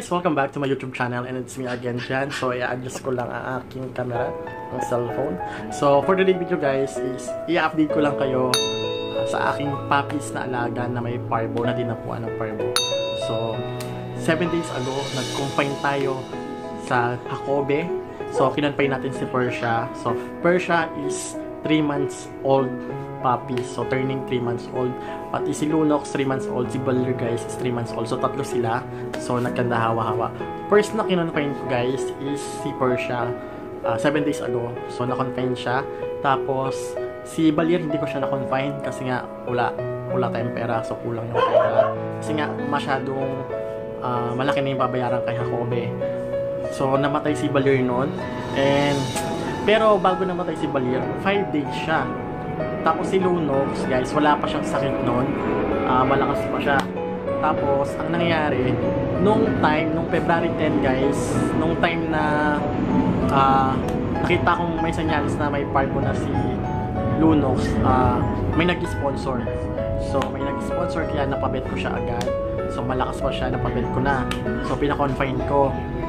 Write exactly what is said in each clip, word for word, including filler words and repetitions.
guys! Welcome back to my YouTube channel and it's me again, Jan. So, i-adjust ko lang ang aking camera, ang cellphone. So, for today's video guys is i-update ko lang kayo uh, sa aking puppies na alaga na may Parvo, na dinapuan ng Parvo. So, seven days ago, nag-confine tayo sa Jacobe. So, kinonfine natin si Phersia. So, Phersia is three months old puppy. So, turning three months old. Pati si Lunox, three months old. Si Balir, guys, is three months old. So, tatlo sila. So, nagkanda hawa-hawa. First na kinonfine ko, guys, is si Phersia. Uh, seven days ago. So, na-confine siya. Tapos, si Balir, hindi ko siya na-confine kasi nga, wala, wala tayong pera. So, kulang yung pera. Kasi nga, masyadong uh, malaki na yung babayaran kay Jacobe. So, namatay si Balir noon. And, pero bago namatay si Balir, five days siya. Tapos si Lunox, guys, wala pa siyang sakit noon. Uh, malakas pa siya. Tapos, ang nangyari, nung time, nung February ten, guys, nung time na uh, nakita kong may senyales na may Parvo na si Lunox, uh, may nag-sponsor. So, may nag-sponsor kaya napabet ko siya agad. So, malakas pa siya, napabet ko na. So, pinakonfine ko.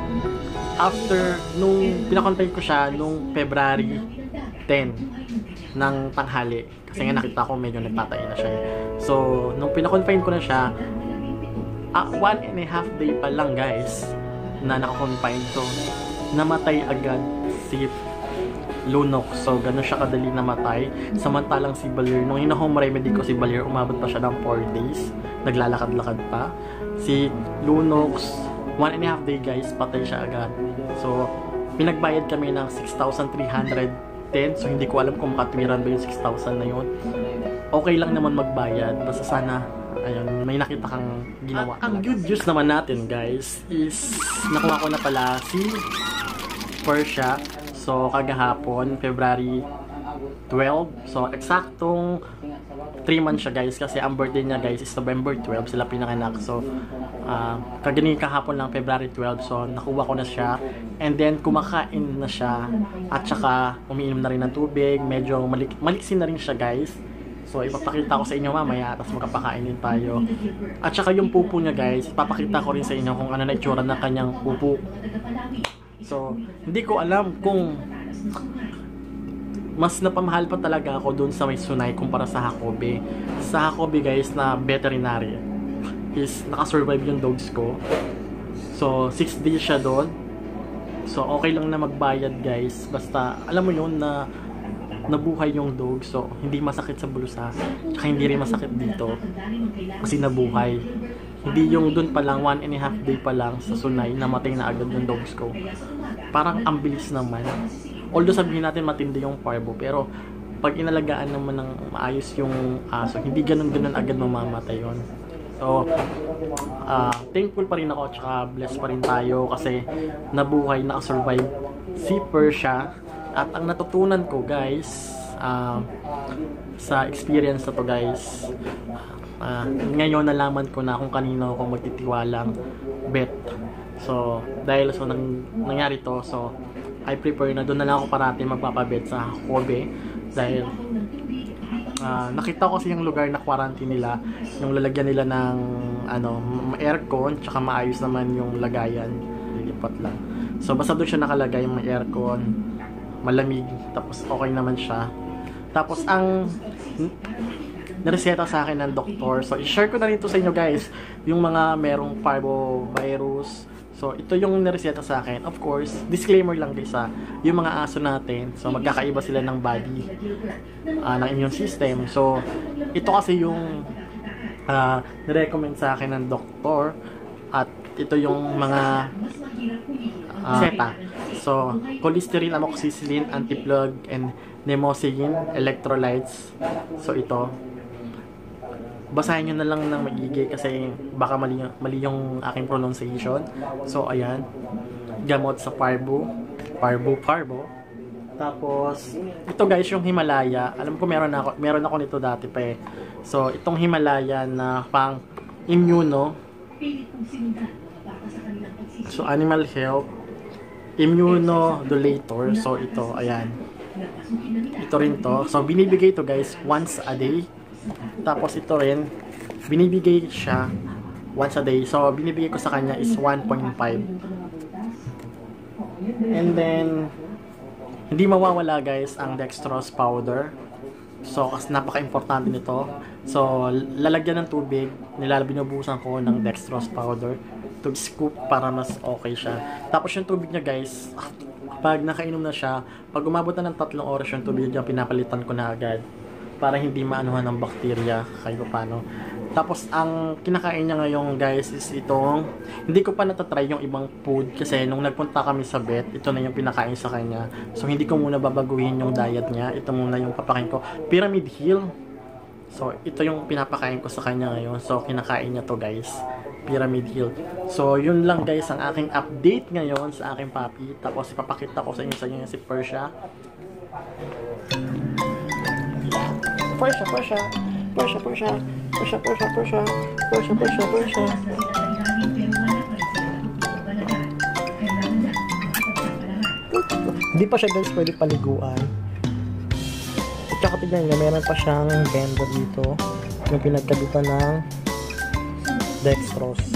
After, nung pinakonfine ko siya, nung February ten ng tanghali. Kasi nga nakita ko medyo nagtatay na siya. So, nung pinakonfine ko na siya, uh, one and a half day pa lang guys, na nakakonfine. So, namatay agad si Lunox. So, gano'n siya kadali namatay. Samantalang si Balir, nung hina-home remedy ko si Balir, umabot pa siya ng four days. Naglalakad-lakad pa. Si Lunox, one and a half day guys, patay siya agad. So, pinagbayad kami ng six thousand three hundred ten. So, hindi ko alam kung makatwiran ba yung six thousand na yun. Okay lang naman magbayad. Basta sana, ayun, may nakita kang ginawa. Ang good news naman natin, guys, is nakuha ko na pala si Phersia. So, kagahapon, February twelve. So, eksaktong three months siya, guys. Kasi ang birthday niya, guys, is November twelve. Sila pinanganak. So, uh, kaganing kahapon lang, February twelve. So, nakuha ko na siya. And then, kumakain na siya. At saka, umiinom na rin ng tubig. Medyo malik maliksin na rin siya, guys. So, ipapakita ko sa inyo mamaya. Tapos, magkapakain din tayo. At saka, yung pupo niya, guys, ipapakita ko rin sa inyo kung ano na itsura ng kanyang pupo. So, hindi ko alam kung mas napamahal pa talaga ako dun sa may Sunay kumpara sa Jacobe. Sa Jacobe, guys, na veterinary is nakasurvive yung dogs ko. So, six days siya doon. So, okay lang na magbayad, guys. Basta, alam mo yun na nabuhay yung dog. So, hindi masakit sa bulsa. Tsaka hindi rin masakit dito. Kasi nabuhay. Hindi yung dun pa lang, one and a half day pa lang sa Sunay, namatay na agad yung dogs ko. Parang ang bilis naman. Although sabihin natin matindi yung Parvo, pero pag inalagaan naman ng maayos yung aso, hindi ganun-ganun agad mamamatay yun. So, uh, thankful pa rin ako, tsaka blessed pa rin tayo kasi nabuhay, nakasurvive si Phersia. At ang natutunan ko, guys, uh, sa experience na to, guys, uh, ngayon nalaman ko na kung kanino ako magtitiwalang vet. So, dahil so nang, nangyari to, so I prefer na doon na lang ako parati magpapabet sa Jacobe dahil uh, nakita ko kasi yung lugar na quarantine nila, yung lalagyan nila ng ano, aircon, tsaka maayos naman yung lagayan, lilipat lang. So basta doon siya nakalagay, may aircon, malamig, tapos okay naman siya. Tapos ang nareseta sa akin ng doktor, so i-share ko na rin to sa inyo guys, yung mga merong Parvo Virus. So, ito yung nareseta sa akin. Of course, disclaimer lang guys ha, yung mga aso natin, so magkakaiba sila ng body, uh, ng immune system. So, ito kasi yung uh, nirecommend sa akin ng doktor. At ito yung mga uh, seta. So, cholesterol, amoxicillin, antiplug, and nemocillin, electrolytes. So, ito. Basahin nyo na lang ng magiging kasi baka mali, mali yung aking pronunciation. So, ayan. Gamot sa Parvo. Parvo, Parvo. Tapos, ito guys, yung Himalaya. Alam ko meron ako, meron ako nito dati pa eh. So, itong Himalaya na pang immuno. So, animal health. Immunodulator. So, ito, ayan. Ito rin to. So, binibigay to guys once a day. Tapos ito rin, binibigay siya once a day. So, binibigay ko sa kanya is one point five. And then, hindi mawawala guys ang dextrose powder. So, kasi napaka-importante nito. So, lalagyan ng tubig, nilalabinabusan ko ng dextrose powder to scoop para mas okay siya. Tapos yung tubig niya guys, pag nakainom na siya, pag umabot na ng tatlong oras yung tubig niya, pinapalitan ko na agad para hindi maanuhan ng bakterya kahit paano. Tapos ang kinakain niya ngayon guys is itong, hindi ko pa natatry yung ibang food kasi nung nagpunta kami sa vet, ito na yung pinakain sa kanya. So hindi ko muna babaguhin yung diet niya, ito muna yung papakain ko. Pyramid Hill. So ito yung pinapakain ko sa kanya ngayon. So kinakain niya to guys, Pyramid Hill. So yun lang guys ang aking update ngayon sa aking puppy. Tapos ipapakita ko sa inyo sa inyo si Phersia. Phersia, Phersia, Phersia, Phersia, Phersia, Phersia, Phersia, Phersia, Phersia, Phersia. Hindi pa siya guys pwede paliguan. At saka tignan nyo, meron pa siyang bender dito yung pinagkabitan ng dextrose.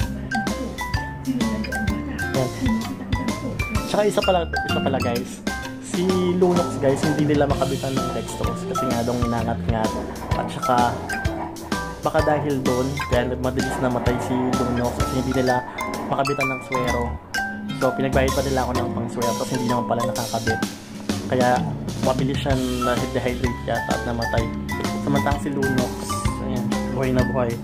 Yan. Tsaka isa pala, isa pala guys, si Lunox guys, hindi nila makabitan ng dextrose kasi nga dong nangat-ngat. At saka baka dahil doon, kaya madalis namatay si Lunox kasi hindi nila makabitan ng swero. So pinagbayad pa nila ako ng pang swero kasi hindi naman pala nakakabit. Kaya mabilis siya na dehydrate yata at namatay. Samantang si Lunox, ayan, buhay na buhay.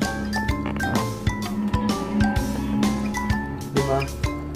Diba?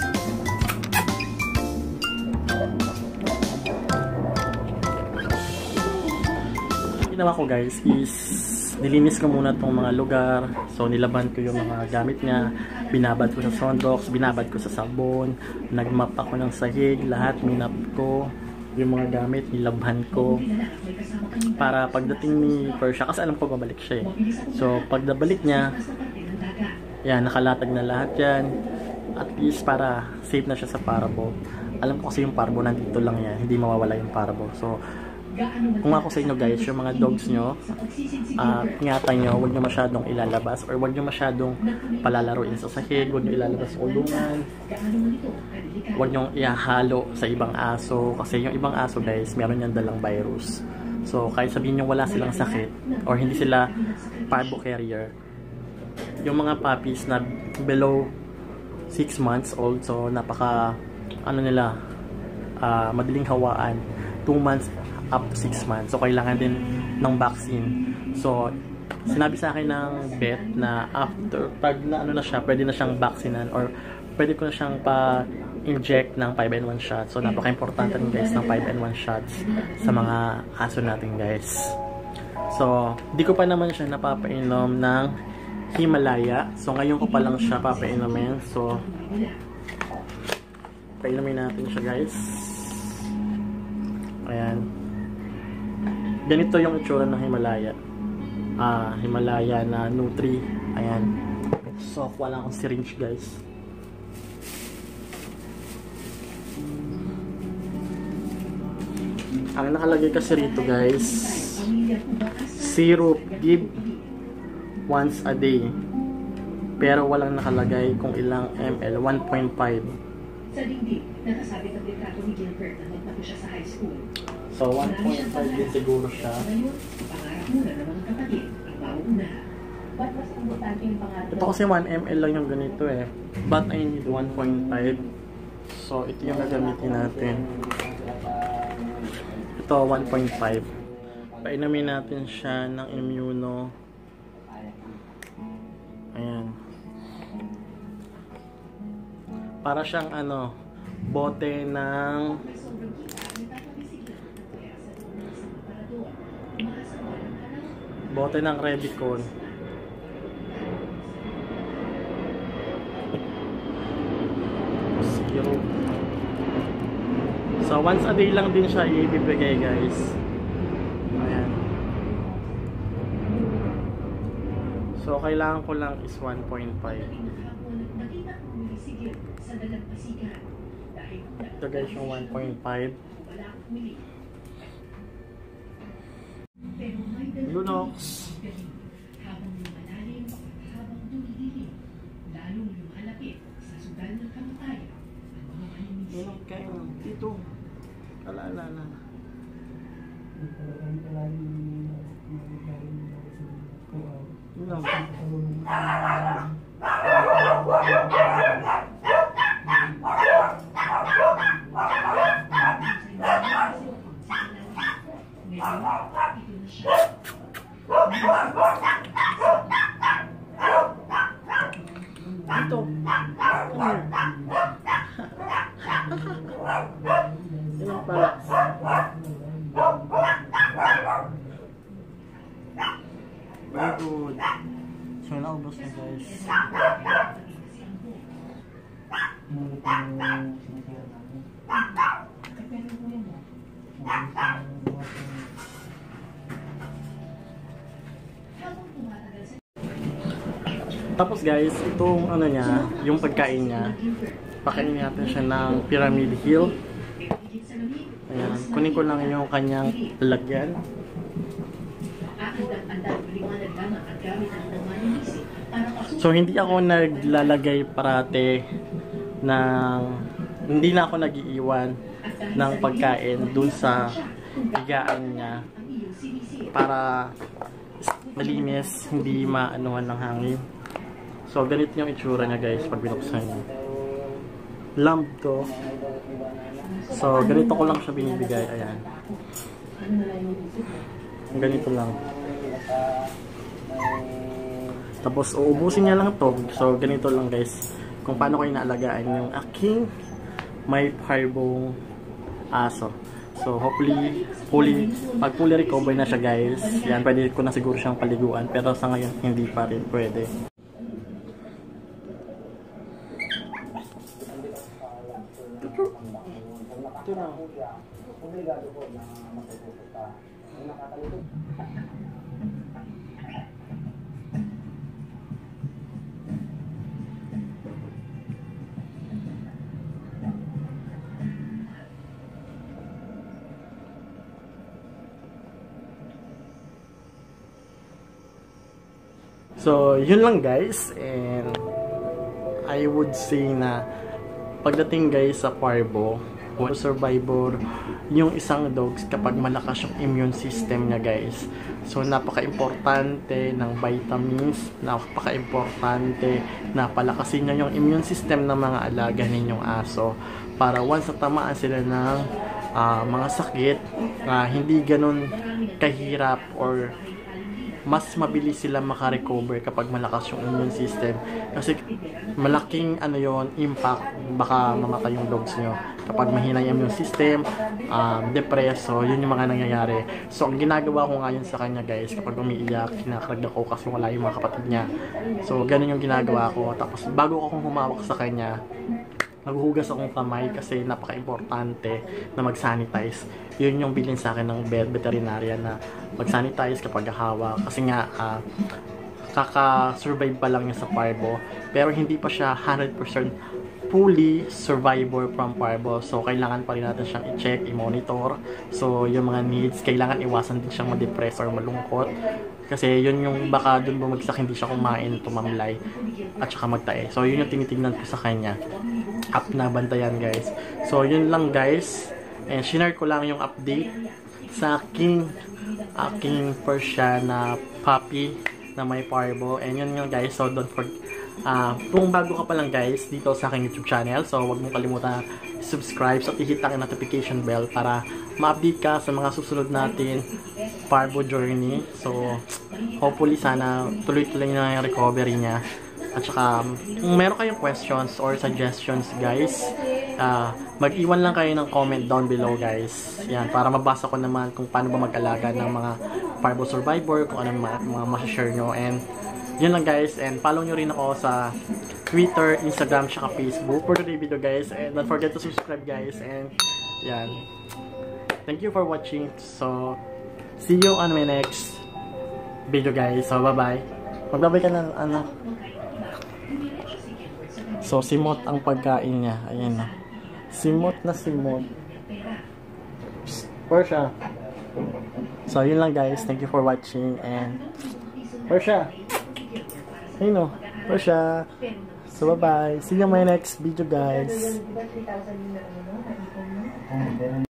Ginawa ko guys is nilinis ko muna itong mga lugar. So nilaban ko yung mga gamit niya, binabad ko sa Sonrox, binabad ko sa sabon, nagmap ako ng sahig, lahat minap ko yung mga gamit, nilabhan ko para pagdating ni Phersia, kasi alam ko babalik siya eh. So pagdabalik niya, yan, nakalatag na lahat yan, at least para safe na siya sa Parvo. Alam ko kasi yung Parvo nandito lang yan, hindi mawawala yung Parvo. So kung ako sa inyo guys, yung mga dogs nyo, uh, ingatan nyo, huwag nyo masyadong ilalabas or huwag nyo masyadong palalaruin sa sahig, huwag nyo ilalabas sa kulungan, huwag nyo ihahalo sa ibang aso kasi yung ibang aso guys, meron yan dalang virus. So kahit sabihin nyo wala silang sakit or hindi sila Parvo carrier, yung mga puppies na below six months old, so napaka ano nila, uh, madaling hawaan, two months up to six months. So, kailangan din ng vaccine. So, sinabi sa akin ng vet na after, pag na ano na siya, pwede na siyang vaksinan or pwede ko na siyang pa-inject ng five in one shots. So, napaka-importante rin guys ng five in one shots sa mga aso natin guys. So, di ko pa naman siya napapainom ng Himalaya. So, ngayon ko pa lang siya papainumin. So, painumin natin siya guys. Ayan. Ganito yung itsura ng Himalaya. Ah, Himalaya na Nutri. Ayan. So, wala akong syringe, guys. Ang nakalagay kasi rito, guys, syrup, give once a day. Pero walang nakalagay kung ilang ml, one point five. Sa dingding, nakasabit ang litrato ni Gilbert na magtapo siya sa high school. So, one point five din siguro siya. Ito kasi one ml lang yung ganito eh. But I need one point five. So, ito yung gagamitin natin. Ito, one point five. Painumin natin siya ng immuno. Ayan. Para siyang ano, bote ng bote ng Revicon. Zero. So once a day lang din siya ibibigay guys. Ayan. So kailangan ko lang is one point five. Ito guys yung one point five. Lunox. Yan ang kain mo. Dito. Ala, ala, ala. Yun lang. Ito. Yan ang pala. Very good. So, naubos na guys. Tapos guys, itong ano niya, yung pagkain niya, pakainin natin siya ng Pyramid Hill. Ayan, kunin ko lang yung kanyang lagyan. So hindi ako naglalagay parate ng, hindi na ako nag-iiwan ng pagkain dun sa higaan niya para malinis, hindi maanuhan ng hangin. So ganito yung itsura niya guys pag binuksan niya. Lamb to. So ganito ko lang siya binibigay. Ayan. Ganito lang. Tapos uubusin niya lang to. So ganito lang guys kung paano ko inaalagaan yung aking may parvong aso. So hopefully fully, pag fully recover na siya guys, yan, pwede ko na siguro siyang paliguan, pero sa ngayon hindi pa rin pwede. Ito na. So, yun lang guys, and I would say na pagdating guys sa Parvo Survivor, yung isang dogs kapag malakas yung immune system niya guys, so napaka-importante ng vitamins, napaka-importante na palakasin niya yung immune system ng mga alaga ninyong aso para once natamaan sila ng uh, mga sakit, uh, hindi ganun kahirap or mas mabilis sila makarecover kapag malakas yung immune system. Kasi malaking ano yon impact, baka mamatay yung dogs nyo kapag mahina yung immune system, um, depressed. So yun yung mga nangyayari. So ang ginagawa ko ngayon sa kanya guys, kapag umiiyak, kinakarag ako kasi wala yung mga kapatid niya. So ganun yung ginagawa ko. Tapos bago akong humawak sa kanya, naghuhugas akong kamay kasi napaka-importante na mag-sanitize. Yun yung bilin sa akin ng vet veterinarian na mag-sanitize kapag hawak. Kasi nga, uh, kaka-survive pa lang niya sa Parvo. Pero hindi pa siya one hundred percent fully survivor from Parvo. So, kailangan pa rin natin siyang i-check, i-monitor. So, yung mga needs, kailangan iwasan din siyang ma-depress or malungkot. Kasi yun yung baka dun bumagsak, hindi siya kumain, tumamlay, at saka magtae. So, yun yung tinitignan ko sa kanya. Up na bantayan guys. So, yun lang guys. And shinare ko lang yung update sa aking aking phersia na puppy na may Parvo. And yun nga guys. So, don't forget. Uh, kung bago ka pa lang guys dito sa aking YouTube channel, so huwag mong kalimutan subscribe at i-hit ang notification bell para ma-update ka sa mga susunod natin Parvo journey. So hopefully sana tuloy-tuloy na yung recovery niya. At saka kung meron kayong questions or suggestions guys, uh, mag-iwan lang kayo ng comment down below guys. Yan, para mabasa ko naman kung paano ba mag-alaga ng mga Parvo survivor, kung ano mga, mga masashare nyo. And yun lang guys, and follow nyo rin ako sa Twitter, Instagram, saka Facebook for today's video guys. And don't forget to subscribe guys. And yan, thank you for watching. So see you on my next video guys. So bye bye. Magbabay ka na anak. So simot ang pagkain niya. Ayan na, simot na simot. Phersia. So yun lang guys, thank you for watching. And Phersia, hey no, Phersia. So, bye-bye. See you in my next video, guys.